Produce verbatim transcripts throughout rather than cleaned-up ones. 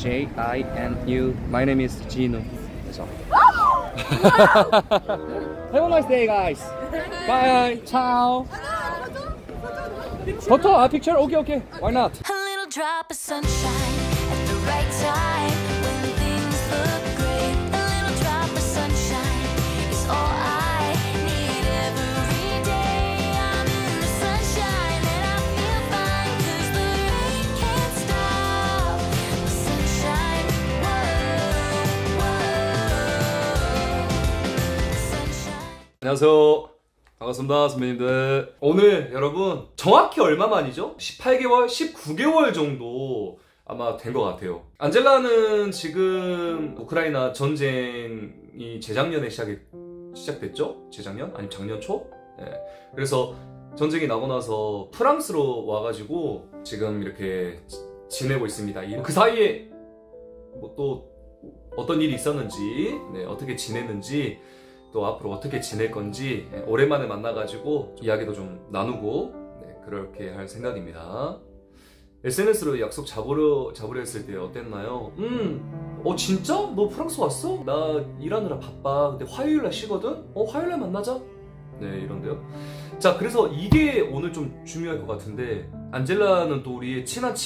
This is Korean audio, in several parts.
J I N U. My name is Gino. That's all. Have a nice day, guys. Bye. Ciao. Photo? A picture? Okay, okay. Why not? A little drop of sunshine at the right time when things look great. A little drop of sunshine is all I need every day. I'm in the sunshine and I feel fine 'cause the rain can't stop the sunshine. Whoa, whoa. Sunshine. 안녕하세요. 반갑습니다, 선배님들. 오늘 여러분 정확히 얼마 만이죠? 십팔 개월, 십구 개월 정도 아마 된 것 같아요. 안젤라는 지금 우크라이나 전쟁이 재작년에 시작이, 시작됐죠? 재작년? 아니면 작년 초? 네. 그래서 전쟁이 나고 나서 프랑스로 와가지고 지금 이렇게 지, 지내고 있습니다. 그 사이에 뭐 또 어떤 일이 있었는지, 네, 어떻게 지냈는지, 또 앞으로 어떻게 지낼 건지 오랜만에 만나가지고 이야기도 좀 나누고, 네, 그렇게 할 생각입니다. 에스엔에스로 약속 잡으려, 잡으려 했을 때 어땠나요? 음, 어 진짜? 너 프랑스 왔어? 나 일하느라 바빠. 근데 화요일날 쉬거든? 어 화요일날 만나자? 네, 이런데요. 자, 그래서 이게 오늘 좀 중요할 것 같은데, 안젤라는 또 우리의 친한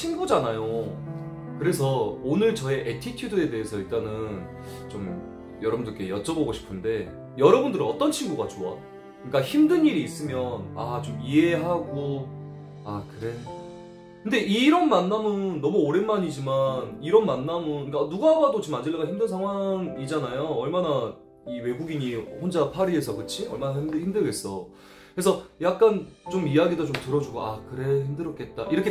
친구잖아요. 그래서 오늘 저의 애티튜드에 대해서 일단은 좀 여러분들께 여쭤보고 싶은데, 여러분들은 어떤 친구가 좋아? 그러니까 힘든 일이 있으면 아 좀 이해하고, 아 그래. 근데 이런 만남은 너무 오랜만이지만, 이런 만남은 그러니까 누가 봐도 지금 안젤라가 힘든 상황이잖아요. 얼마나 이 외국인이 혼자 파리에서, 그치? 얼마나 힘들, 힘들겠어. 그래서 약간 좀 이야기도 좀 들어주고, 아 그래 힘들었겠다, 이렇게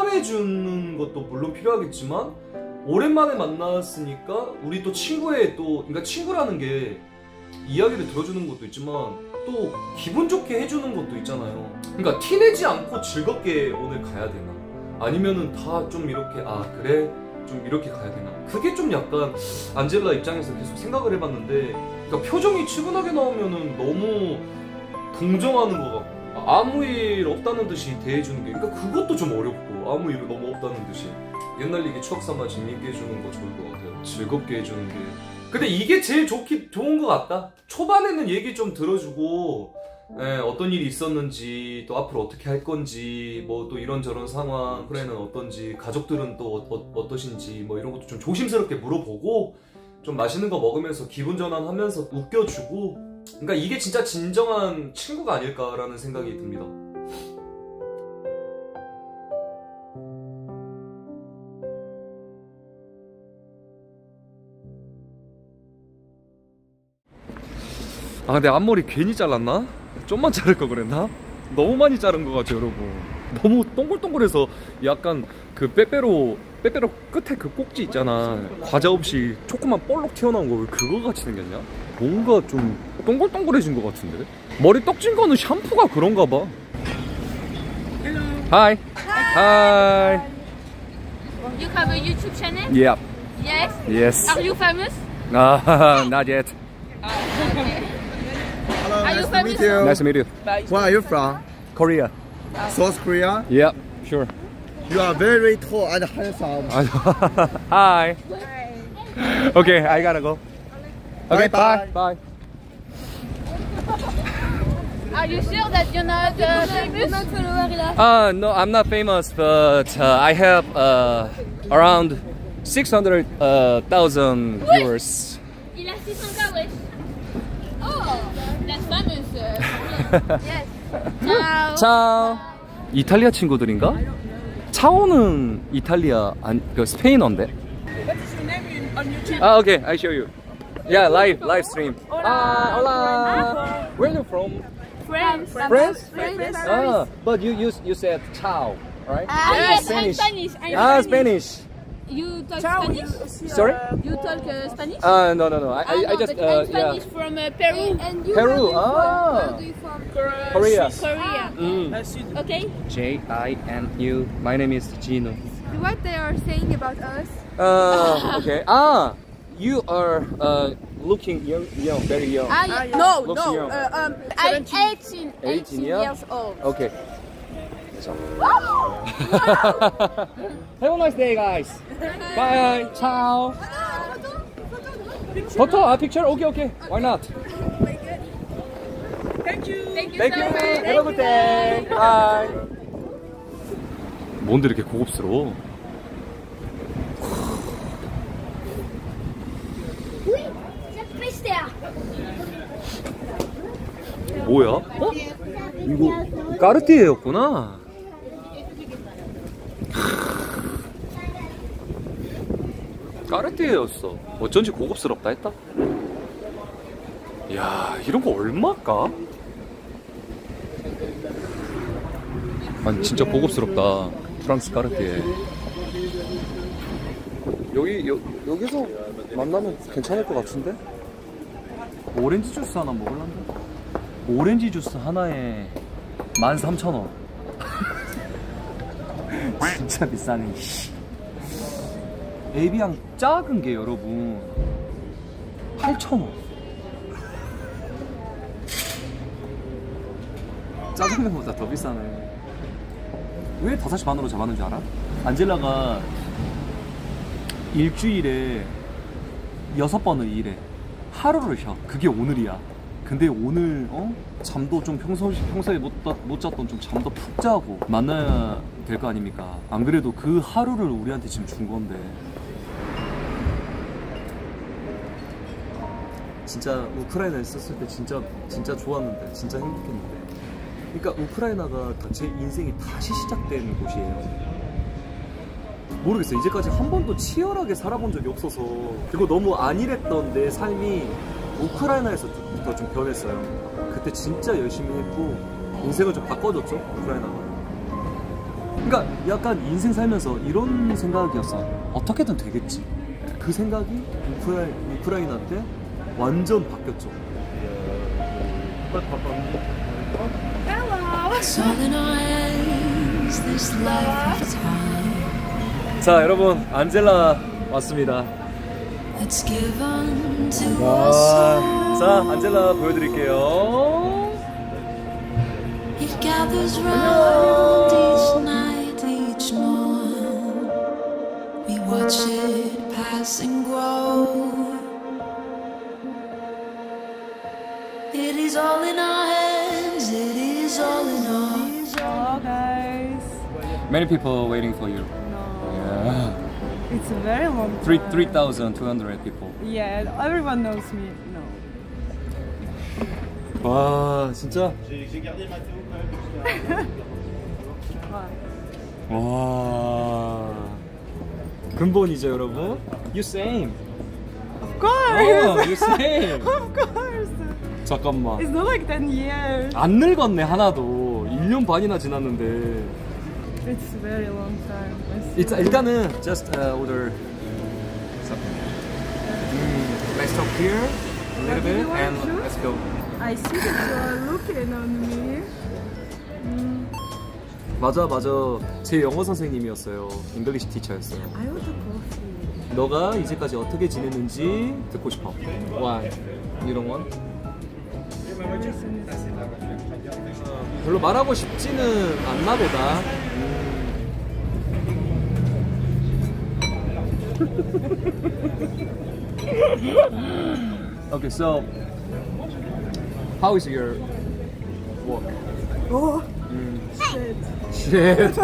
공감해주는 것도 물론 필요하겠지만, 오랜만에 만났으니까 우리 또 친구의 또, 그러니까 친구라는 게 이야기를 들어주는 것도 있지만 또 기분 좋게 해주는 것도 있잖아요. 그러니까 티내지 않고 즐겁게 오늘 가야 되나, 아니면은 다 좀 이렇게 아 그래 좀 이렇게 가야 되나, 그게 좀 약간 안젤라 입장에서 계속 생각을 해봤는데, 그러니까 표정이 측은하게 나오면은 너무 동정하는 것 같고, 아무 일 없다는 듯이 대해주는 게, 그러니까 그것도 좀 어렵고, 아무 일 너무 없다는 듯이 옛날 얘기 추억 삼아 재밌게 해주는 거 좋을 것 같아요. 즐겁게 해주는 게. 근데 이게 제일 좋기, 좋은 것 같다. 초반에는 얘기 좀 들어주고, 예, 어떤 일이 있었는지, 또 앞으로 어떻게 할 건지, 뭐 또 이런저런 상황, 우크라이나는 어떤지, 가족들은 또 어, 어, 어떠신지, 뭐 이런 것도 좀 조심스럽게 물어보고, 좀 맛있는 거 먹으면서 기분 전환하면서 웃겨주고, 그러니까 이게 진짜 진정한 친구가 아닐까라는 생각이 듭니다. 아 근데 앞머리 괜히 잘랐나? 좀만 자를 거 그랬나? 너무 많이 자른 거 같죠 여러분. 너무 동글동글해서 약간 그 빼빼로 빼빼로 끝에 그 꼭지 있잖아, 과자 없이 조그만 볼록 튀어나온 거, 왜 그거 같이 생겼냐? 뭔가 좀 동글동글해진 거 같은데? 머리 떡진 거는 샴푸가 그런가 봐. Hi. Hi. You have a YouTube channel? Yeah. Yes? Yes. Are you famous? Ah, not yet. Hello, Are you nice to famous? meet you. Nice to meet you. Where are you from? Korea. South Korea? Yeah, sure. You are very tall and handsome. Hi. Okay, I gotta go. Okay, bye. Bye, Bye. Are you sure that you're not uh, famous? Uh, no, I'm not famous, but uh, I have uh, around six hundred thousand uh, viewers. Il a six cents wesh. Oh, that's famous. Yes. Ciao. 차오. 이탈리아 친구들인가? 차오는 이탈리아, 아니, 그 스페인어인데. 아, okay, I show you. Yeah, live, live stream. Ah, hola. Where are you from? France. France? France. Ah, but you you you said ciao, right? Ah, yes, Spanish. I'm Spanish. I'm Ah, Spanish. Spanish. You talk Spanish? Sorry? You talk uh, Spanish? Uh, no, no, no. I, Ah, I, I no, just, but uh, I'm Spanish yeah. from uh, Peru. And you Peru. Ah, Korea. Korea. Mm. Okay. J I N U. My name is Gino. What they are saying about us? Uh, okay. Ah, you are uh looking young, young, very young. Ah, yeah. No, Looks no. young. Uh, um, I'm seventeen. eighteen. eighteen, yeah? years old. Okay. So. Have a nice day, guys. Bye. Ciao. Photo? A picture? Okay, okay. Why not? Thank you. Thank you Thank so you. much. Have a good day. Bye. 뭔데 이렇게 고급스러워? 뭐야? 어? 이거 까르띠에였구나. 까르띠에였어. 어쩐지 고급스럽다 했다. 야, 이런 거 얼마일까? 아니 진짜 고급스럽다. 프랑스 까르띠에. 여기 여, 여기서 만나면 괜찮을 것 같은데? 오렌지 주스 하나 먹을란다. 오렌지 주스 하나에 만 삼천 원. 진짜 비싸네. 에비앙 작은 게 여러분 팔천 원. 짜장면보다 더 비싸네. 왜 다섯 시 반으로 잡았는지 알아? 안젤라가 일주일에 여섯 번을 일해. 하루를 쉬어. 그게 오늘이야. 근데 오늘 어? 잠도 좀 평소, 평소에 못, 못 잤던 좀 잠도 푹 자고 만나야 될 거 아닙니까? 안 그래도 그 하루를 우리한테 지금 준 건데. 진짜 우크라이나에 있었을 때 진짜 진짜 좋았는데 진짜 행복했는데. 그러니까 우크라이나가 제 인생이 다시 시작된 곳이에요. 모르겠어요. 이제까지 한 번도 치열하게 살아본 적이 없어서, 그리고 너무 안일했던 내 삶이 우크라이나에서부터 좀 변했어요. 그때 진짜 열심히 했고 인생을 좀 바꿔줬죠, 우크라이나가. 그러니까 약간 인생 살면서 이런 생각이었어. 어떻게든 되겠지. 그 생각이 우크라이, 우크라이나 때 완전 바뀌었죠. It's all in our hands, this life of time. 자, 여러분, 안젤라 왔습니다. Let's give on to 와, us. 자, 안젤라 보여드릴게요. It gathers round each night, each morn. We watch it pass and grow. It is all in our hands, it is all in our hands. Hello guys. Many people waiting for you. No. Yeah. It's a very long time. Three three thousand two hundred people. Yeah, everyone knows me. No. 와, 진짜. Why? 와. 근본이죠, 여러분. You same. Of course. Oh, you same. Of course. 잠깐만. It's not like ten years. 안 늙었네 하나도. 일 년 반이나 지났는데. It's a very long time. I 일단, see. 일단은 just uh, order something. Mm, let's talk here a little What do bit you want and to do? let's go. I see that you are looking on me. Mm, 맞아 맞아. 제 영어 선생님이었어요. 잉글리시 티처였어요. I want a coffee. 너가 이제까지 어떻게 지냈는지 듣고 싶어. Why? You don't want? Listen, 별로 말하고 싶지는 않나 보다. Okay, so how is your work? Oh, shit. Shit.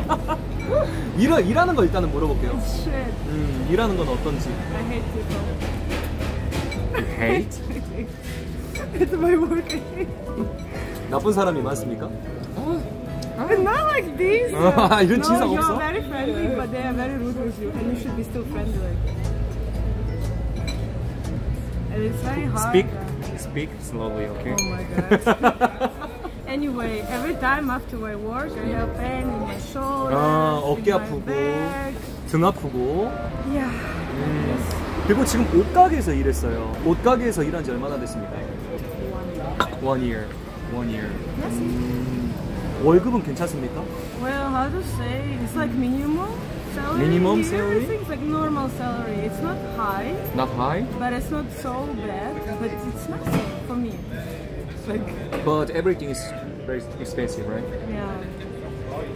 일 일하는 거 일단은 물어볼게요. Shit. 음, 일하는 건 어떤지. I hate people. Hate? It's my work. 나쁜 사람이 많습니까? But not like this. 아, 이런 진상 no, you 없어? are very friendly, but they are very rude with you, and you should be still friendly. And it's very hard. Speak, speak slowly, okay? Oh my god. Anyway, every time after my work, I have pain in my shoulder, 아, 어깨 in my 아프고, back. 등 아프고. Yeah. 그리고 지금 옷가게에서 일했어요. 옷가게에서 일한 지 얼마나 됐습니까? One year. One year. 음, 월급은 괜찮습니까? Well, how to say? It's like minimum salary. Minimum here. salary? I think it's like normal salary. It's not high, Not high, but it's not so bad. But it's nothing for me. Like, but everything is very expensive, right? yeah.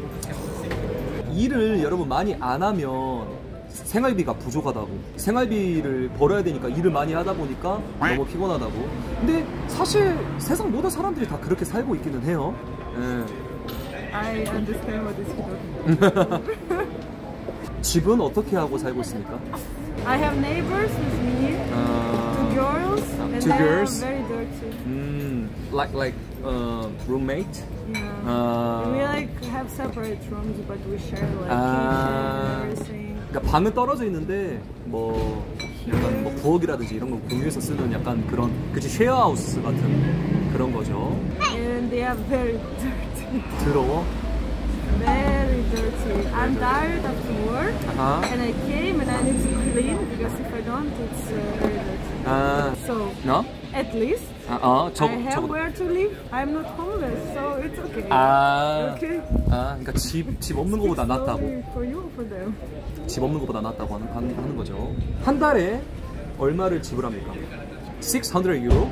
일을 여러분 많이 안 하면 생활비가 부족하다고. 생활비를 벌어야 되니까 일을 많이 하다 보니까 너무 피곤하다고. 근데 사실 세상 모든 사람들이 다 그렇게 살고 있기는 해요. 예. I understand what is he talking about. 집은 어떻게 하고 살고 있습니까? I have neighbors with me, 아, two girls, and two they girls? are very dirty. 음, like like uh, roommate. Yeah. 아, We like have separate rooms, but we share like 아. kitchen and everything. 그러니까 방은 떨어져 있는데 뭐 약간 뭐 부엌이라든지 이런 거 공유해서 쓰는 약간 그런 그치 쉐어하우스 같은 그런 거죠. And they are very dirty. 더러워? Very dirty. I'm tired after work, 아하. and I came and I need to clean because if I don't, it's uh, very dirty. 아, So 너? at least 아, 어, 저, I have 저거. where to live. I'm not homeless, so it's okay. 아, Okay. 아, 그러니까 집, 집 없는 것보다 낫다고. Sorry for you or for them. 집 없는 것보다 낫다고 하는, 하는, 하는 거죠. 한 달에 얼마를 지불합니까? 육백 유로?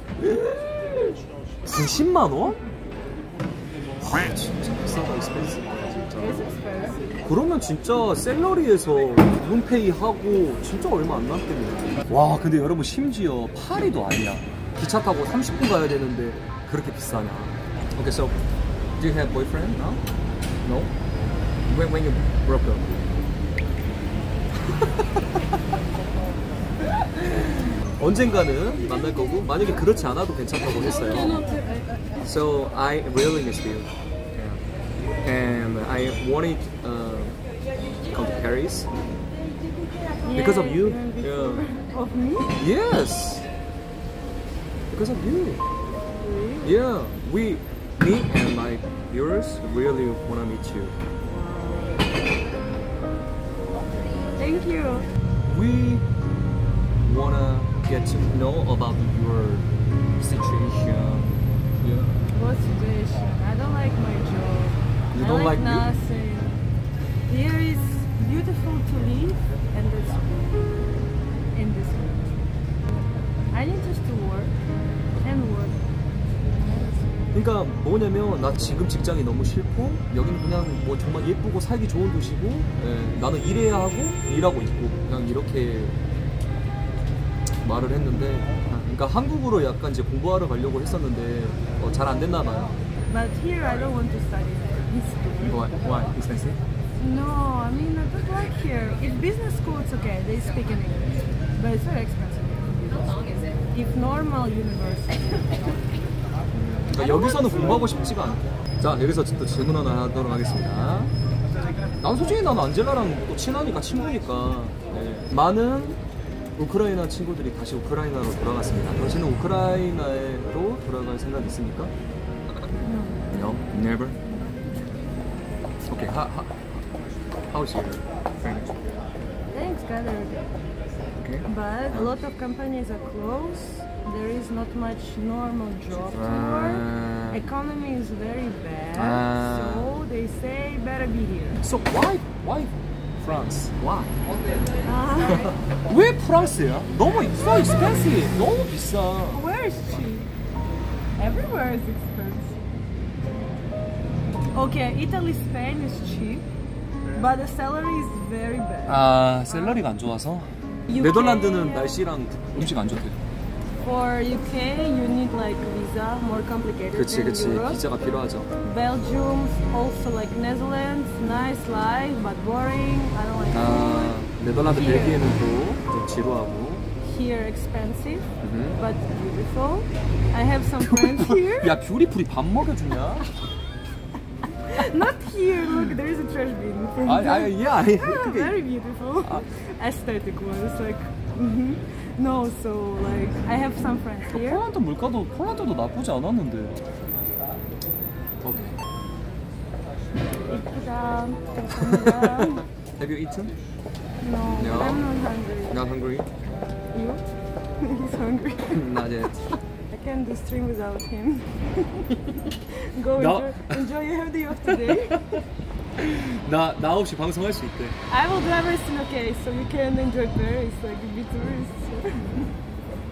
구십만 원? 아, 진짜 비싸다, expensive. 진짜. It's expensive. 그러면 진짜 셀러리에서 룸페이 하고 진짜 얼마 안 남겠네. 와, 근데 여러분 심지어 파리도 아니야. 기차 타고 삼십 분 가야 되는데 그렇게 비싸냐. Okay, so do you have boyfriend now? No? When when you broke up? 언젠가는 만날 거고 만약에 그렇지 않아도 괜찮다고 했어요. So I really miss you. And I wanted uh, to come to Paris because of you. even before. Yeah. Of me? Yes, because of you. Really? Yeah, we, me and my viewers really wanna meet you. Thank you. We wanna get to know about your situation. Yeah. What situation? I don't like my job. You I don't like like me? nothing. Here is beautiful to live, and that's all. In this world. I need just to work and work. 그러니까 뭐냐면 나 지금 직장이 너무 싫고 여기는 그냥 뭐 정말 예쁘고 살기 좋은 도시고 예, 나는 일해야 하고 일하고 있고 그냥 이렇게 말을 했는데 아, 그러니까 한국으로 약간 이제 공부하러 가려고 했었는데 어, 잘 안 됐나 봐요. But here I don't want to study. It's Why? Why? Expensive? No, I mean I don't like here. If business school, it's okay. They speak in English, but it's very expensive. If normal university. 그러니까 여기서는 공부하고 싶지가 않아. 자, 여기서 또 질문 하나 하도록 하겠습니다. 난 솔직히 난 안젤라랑 또 친하니까 친구니까 네. 많은 우크라이나 친구들이 다시 우크라이나로 돌아갔습니다. 당신은 우크라이나로 돌아갈 생각 있습니까? No, never. Okay, how how how's your French? Thanks, God. Okay. But a lot of companies are closed. There is not much normal job to Ah. work. Economy is very bad. Ah. So they say better be here. So why why France? Why? Ah, 왜 프랑스야? 너무 so expensive. 너무 비싸. where is cheap? Everywhere is expensive. Okay, Italy, Spain is cheap, but the salary is very bad. 아, 샐러리가 안 좋아서. U K, 네덜란드는 날씨랑 음식 안 좋대. For U K, you need like visa, more complicated 그치 than 그치 Europe. 비자가 필요하죠. Belgium, also like Netherlands, nice life, but boring. I don't like 아, 네덜란드 Here. 벨기에는 또 좀 지루하고. it. Here expensive, Mhm. but beautiful. I have some friends here. 야 뷰티풀이 밥 먹여주냐? Not here. Look, there is a trash bin. from 아니 there. 아니 얘 아니 Ah, 그게 very beautiful. Ah. Aesthetic ones, like. mhm. No, so like I have some friends here. 폴란드 물가도 폴란드도 나쁘지 않았는데. 오케이. Ikram, 감사합니다. Have you eaten? No, No. I'm not hungry. Not hungry? You? He's hungry. Not yet. I can't do stream without him. Go No. enjoy, enjoy your day of today. 나, 나 없이 방송할 수 있대. I will do everything okay, so you can enjoy Paris, like be tourists.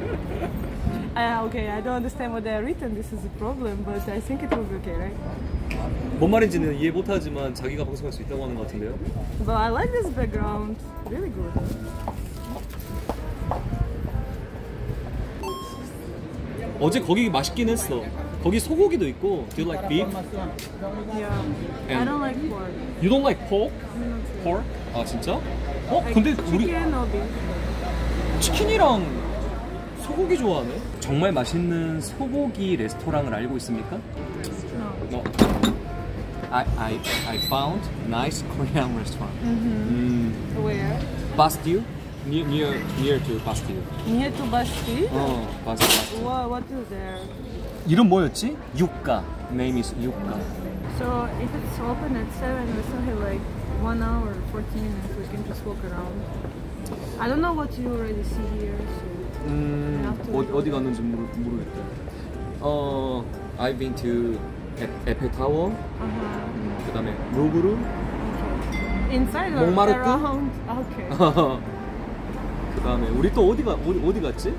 uh, okay, I don't understand what they are written. This is a problem, but I think it will be okay, right? 뭔 말인지는 이해 못하지만 자기가 방송할 수 있다고 하는 것 같은데요. But I like this background. Really good. 어제 거기 맛있긴 했어. 거기 소고기도 있고. Do you like beef? Yeah. I And- don't like pork. You don't like pork? Pork? 아 진짜? 어? 근데 우리 Chicken or beef? 치킨이랑 소고기 좋아하네. 정말 맛있는 소고기 레스토랑을 알고 있습니까? No. No. I I I found nice Korean restaurant. 음. Where? Bastille? Near near near to Bastille. Near to Bastille? 어, Bastille. What, what is there? 이름 뭐였지? 육가. Name is 육가. So if it's open at seven, we still have like one hour, forty minutes. We can just walk around. I don't know what you already see here. So. 음, 어, 어디 갔는지 모르, 모르겠다. 어, I've been to 에, 에펠 타워. Uh-huh. 그다음에 루브르. Inside or 몽마르트? around? Okay. 그다음에 우리 또 어디가 어디, 어디 갔지?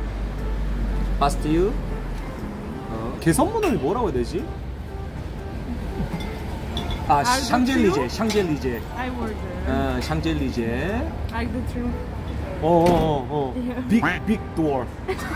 바스티유. 어, 개선문을 뭐라고 해야 되지? 아, 알도 샹젤리제, 트루? 샹젤리제. I work there. 어, 샹젤리제. Like the true. 어, 어, 어. Yeah. 빅, 빅 도어.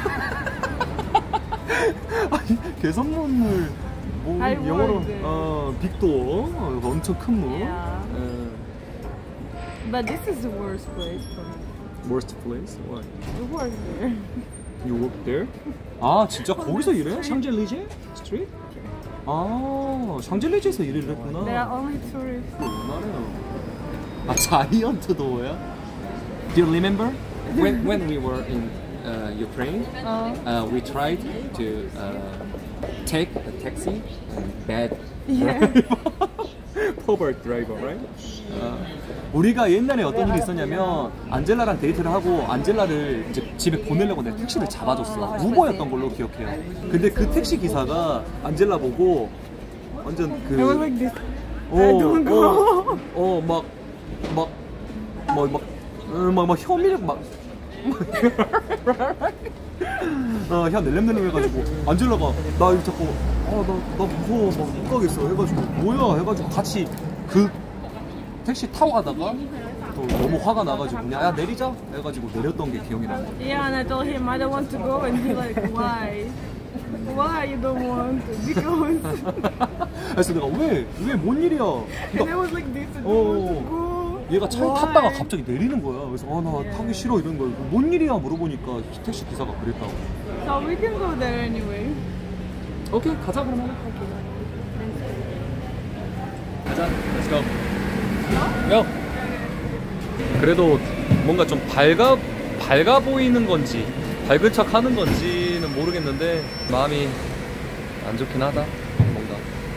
아니, 개선문을 뭐 I 영어로 work there. 어, 빅 도어. 어, 엄청 큰 문. Yeah. 어, But this is the worst place for me. worst place? Why? You work there. You work there? 아 진짜 거기서 일해? 샹젤리제 스트리트? 아 샹젤리제에서 일을 했구나. There are only tourists. 얼마나요? 아 자이언트 도어야? Do you remember when when we were in uh, Ukraine? Uh, Uh, we tried to uh, take a taxi and bad Yeah. poor driver, right? 어, 우리가 옛날에 어떤 일이 있었냐면 안젤라랑 데이트를 하고 안젤라를 이제 집에 보내려고 내가 택시를 잡아줬어. 우버였던 걸로 기억해요. 근데 그 택시 기사가 안젤라 보고 완전 그 I was like this. 어, I don't go. 어, 막, 막, 뭐, 막, 어, 막, 막, 혀밀고 막. 어, 혀 낼름낼름 해가지고, 안젤라가, 나 이거 자꾸, 아, 나, 나 무서워, 막 못 가겠어. 해가지고, 뭐야? 해가지고, 같이 그 택시 타고 가다가, 또 너무 화가 나가지고, 그냥, 야, 내리자? 해가지고, 내렸던 게 기억이 나. Yeah, and I told him I don't want to go, and he's like, why? Why you don't want to? Because. 그래서 내가, 왜? 왜? 뭔 일이야? And I 그러니까 was like this. I don't 어. want to go. 얘가 차에 Why? 탔다가 갑자기 내리는 거야. 그래서 아, 나 타기 싫어 이런 거야. 뭔 일이야 물어보니까 택시 기사가 그랬다고. So we can go there anyway. 오케이 가자 그러면. 가자. Let's go. 야. 그래도 뭔가 좀 밝아 밝아 보이는 건지 밝은 척 하는 건지는 모르겠는데 마음이 안 좋긴 하다. 뭔가.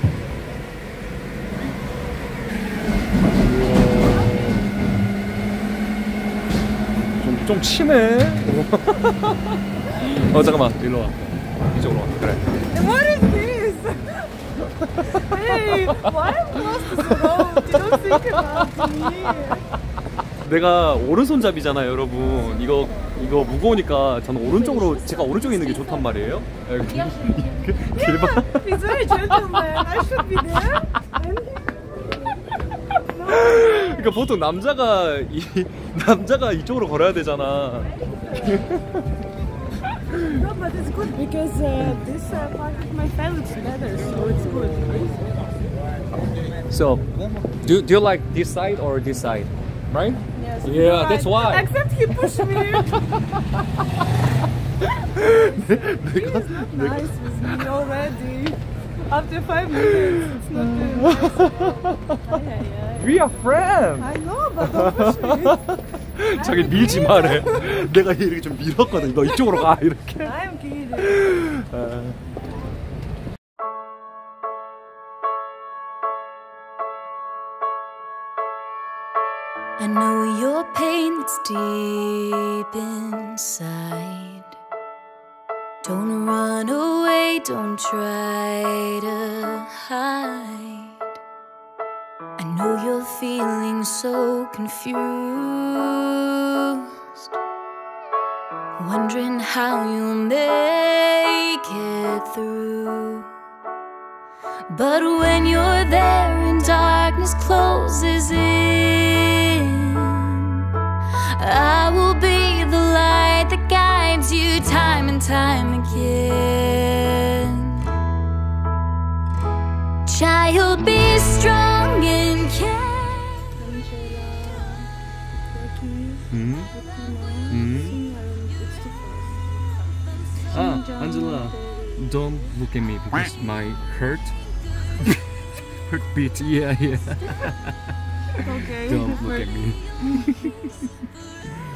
좀, 좀 치네. 어 잠깐만 일로 와. 이쪽으로 와. 그래. What is this? Hey, why am I lost this road? You don't think about me. 내가 오른손잡이잖아요, 여러분. 이거 이거 무거우니까 저는 오른쪽으로 제가 오른쪽에 있는 게 좋단 말이에요. 길바. He's very gentleman. I should be there. 그러니까 보통 남자가 이 남자가 이쪽으로 걸어야 되잖아. No, but it's good because uh, this uh, part of my file looks better, so it's good. So, do do you like this side or this side, right? Yes. Yeah, that's why. Except he pushed me. 내가 He's not nice with me already. After five minutes, it's not good. Ay, ay, ay. We are friends. I know, but don't push me. 자기 밀지 말해. 내가 이렇게 좀 밀었거든. 너 이쪽으로 가 이렇게. I'm kidding. I know your pain that's deep inside. Don't run away, don't try to hide. I know you're feeling so confused, wondering how you'll make it through. But when you're there and darkness closes in, I will be the light that guides you time and time again. Child, be strong and care. 음? 음? 아, Angela, don't look at me because my heart heart beat. Yeah, yeah. Okay. Don't look at me.